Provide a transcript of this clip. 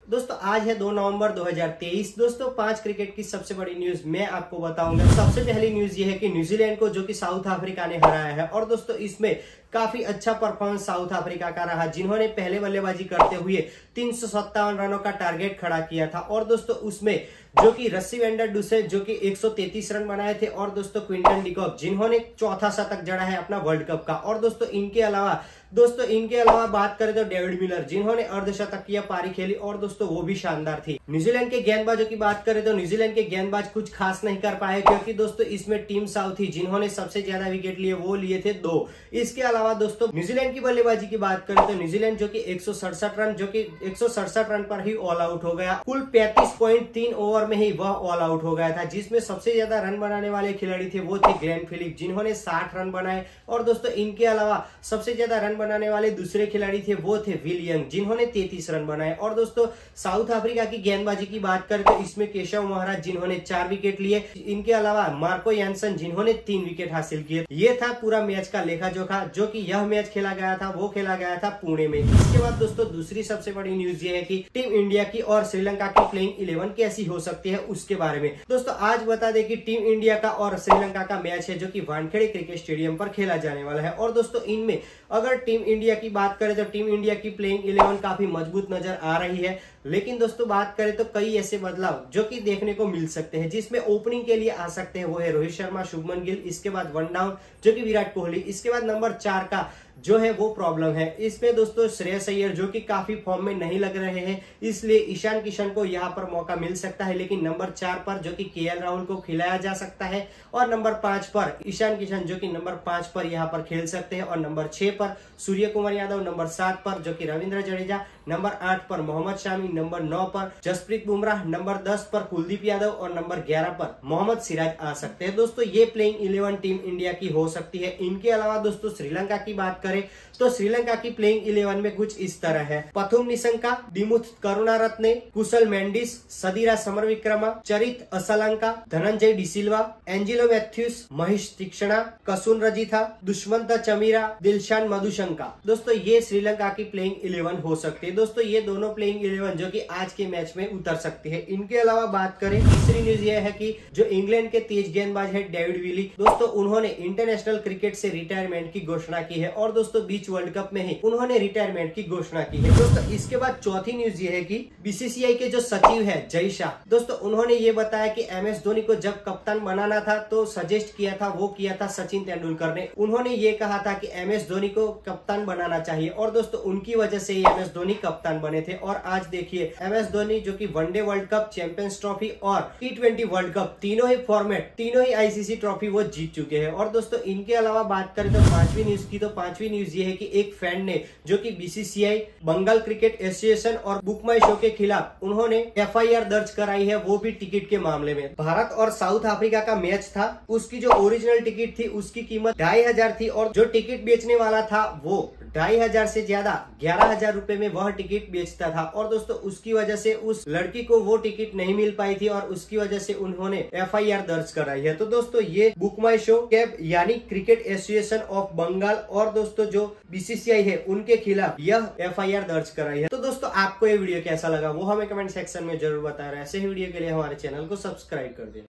दोस्तों आज है 2 नवंबर 2023। दोस्तों 5 क्रिकेट की सबसे बड़ी न्यूज मैं आपको बताऊंगा। सबसे पहली न्यूज ये है कि न्यूजीलैंड को जो कि साउथ अफ्रीका ने हराया है और दोस्तों इसमें काफी अच्छा परफॉर्मेंस साउथ अफ्रीका का रहा, जिन्होंने पहले बल्लेबाजी करते हुए 357 रनों का टारगेट खड़ा किया था। और दोस्तों उसमें जो कि रस्सी वेंडर डुसे जो कि 133 रन बनाए थे और दोस्तों क्विंटन डिकॉक जिन्होंने चौथा शतक जड़ा है अपना वर्ल्ड कप का। और दोस्तों इनके अलावा बात करें तो डेविड मिलर जिन्होंने अर्धशतकीय पारी खेली और दोस्तों वो भी शानदार थी। न्यूजीलैंड के गेंदबाजों की बात करें तो न्यूजीलैंड के गेंदबाज कुछ खास नहीं कर पाए, क्योंकि दोस्तों इसमें टीम साउथ ही जिन्होंने सबसे ज्यादा विकेट लिए वो लिए थे 2। इसके अलावा दोस्तों न्यूजीलैंड की बल्लेबाजी की बात करें तो न्यूजीलैंड जो कि 167 रन पर ही ऑल आउट हो गया। कुल 35.3 ओवर में ही वह ऑल आउट हो गया था, जिसमें सबसे ज्यादा रन बनाने वाले खिलाड़ी थे वो थे ग्लेन फिलिप जिन्होंने 60 रन बनाए। और दोस्तों इनके अलावा सबसे ज्यादा रन बनाने वाले दूसरे खिलाड़ी थे वो थे विल यंग जिन्होंने 33 रन बनाए। और दोस्तों साउथ अफ्रीका की गेंदबाजी की बात करें तो इसमें केशव महाराज जिन्होंने 4 विकेट लिए। इनके अलावा मार्को यानसन जिन्होंने 3 विकेट हासिल किए। ये था पूरा मैच का लेखा जोखा। जो कि यह मैच खेला गया था वो खेला गया था पुणे में। इसके बाद दोस्तों दूसरी सबसे बड़ी न्यूज ये है कि टीम इंडिया की और श्रीलंका की प्लेइंग 11 कैसी हो सकती है उसके बारे में। दोस्तों आज बता दें कि टीम इंडिया का और श्रीलंका का मैच है जो कि वानखेड़े क्रिकेट स्टेडियम पर खेला जाने वाला है। और दोस्तों इनमें अगर टीम इंडिया की बात करें तो टीम इंडिया की प्लेइंग 11 काफी मजबूत नजर आ रही है, लेकिन दोस्तों बात करें तो कई ऐसे बदलाव जो कि देखने को मिल सकते हैं, जिसमें ओपनिंग के लिए आ सकते हैं वो है रोहित शर्मा, शुभमन गिल, इसके बाद 1 डाउन जो कि विराट कोहली, इसके बाद नंबर 4 का जो है वो प्रॉब्लम है। इसमें दोस्तों श्रेयस अय्यर जो कि काफी फॉर्म में नहीं लग रहे हैं, इसलिए ईशान किशन को यहाँ पर मौका मिल सकता है। लेकिन नंबर 4 पर जो कि केएल राहुल को खिलाया जा सकता है और नंबर 5 पर ईशान किशन जो कि नंबर 5 पर यहाँ पर खेल सकते हैं और नंबर 6 पर सूर्य कुमार यादव, नंबर 7 पर जो कि रविंद्र जडेजा, नंबर 8 पर मोहम्मद शामी, नंबर 9 पर जसप्रीत बुमराह, नंबर 10 पर कुलदीप यादव और नंबर 11 पर मोहम्मद सिराज आ सकते हैं। दोस्तों ये प्लेइंग 11 टीम इंडिया की हो सकती है। इनके अलावा दोस्तों श्रीलंका की बात करें तो श्रीलंका की प्लेइंग 11 में कुछ इस तरह है। पथुम निशंका, दिमुथ करुणारत्ने, कुशल मेंडिस, सदीरा समरविक्रमा, चरित असलंका, धनंजय डिसिल्वा, एंजिलो मैथ्यूस, महेश तीक्ष्णा, कसुन रजिथा, दुष्मंत चमीरा, दिलशान मधुशंका। दोस्तों ये श्रीलंका की प्लेइंग 11 हो सकती है। दोस्तों ये दोनों प्लेइंग 11 जो कि आज के मैच में उतर सकती है। इनके अलावा बात करें तीसरी न्यूज ये है कि जो इंग्लैंड के तेज गेंदबाज है डेविड विली, दोस्तों उन्होंने इंटरनेशनल क्रिकेट से रिटायरमेंट की घोषणा की है और दोस्तों बीच वर्ल्ड कप में ही उन्होंने रिटायरमेंट की घोषणा की है। दोस्तों इसके बाद चौथी न्यूज ये है कि बीसीसीआई के जो सचिव है जय शाह, दोस्तों उन्होंने ये बताया कि एमएस धोनी को जब कप्तान बनाना था तो सजेस्ट किया था सचिन तेंदुलकर ने। उन्होंने ये कहा था कि एमएस धोनी को कप्तान बनाना चाहिए और दोस्तों उनकी वजह से ही एमएस धोनी कप्तान बने थे। और आज देखिए एमएस धोनी जो कि one day world cup, champions trophy और T20 वर्ल्ड कप तीनों ही फॉर्मेट, तीनों ही आईसीसी ट्रॉफी वो जीत चुके हैं। और दोस्तों इनके अलावा बात करें तो पांचवी न्यूज ये है कि एक फैन ने जो कि बीसीसीआई, बंगाल क्रिकेट एसोसिएशन और बुक माई शो के खिलाफ उन्होंने एफआईआर दर्ज कराई है, वो भी टिकट के मामले में। भारत और साउथ अफ्रीका का मैच था, उसकी जो ओरिजिनल टिकट थी उसकी कीमत 2500 थी और जो टिकट बेचने वाला था वो 2500 से ज्यादा 11000 रुपए में वह टिकट बेचता था। और दोस्तों उसकी वजह से उस लड़की को वो टिकट नहीं मिल पाई थी और उसकी वजह से उन्होंने एफआईआर दर्ज कराई है। तो दोस्तों ये बुक माई शो कैब यानी क्रिकेट एसोसिएशन ऑफ बंगाल और दोस्तों जो बीसीसीआई है उनके खिलाफ यह एफआईआर दर्ज कराई है। तो दोस्तों आपको ये वीडियो कैसा लगा वो हमें कमेंट सेक्शन में जरूर बताएं। ऐसे ही वीडियो के लिए हमारे चैनल को सब्सक्राइब कर दें।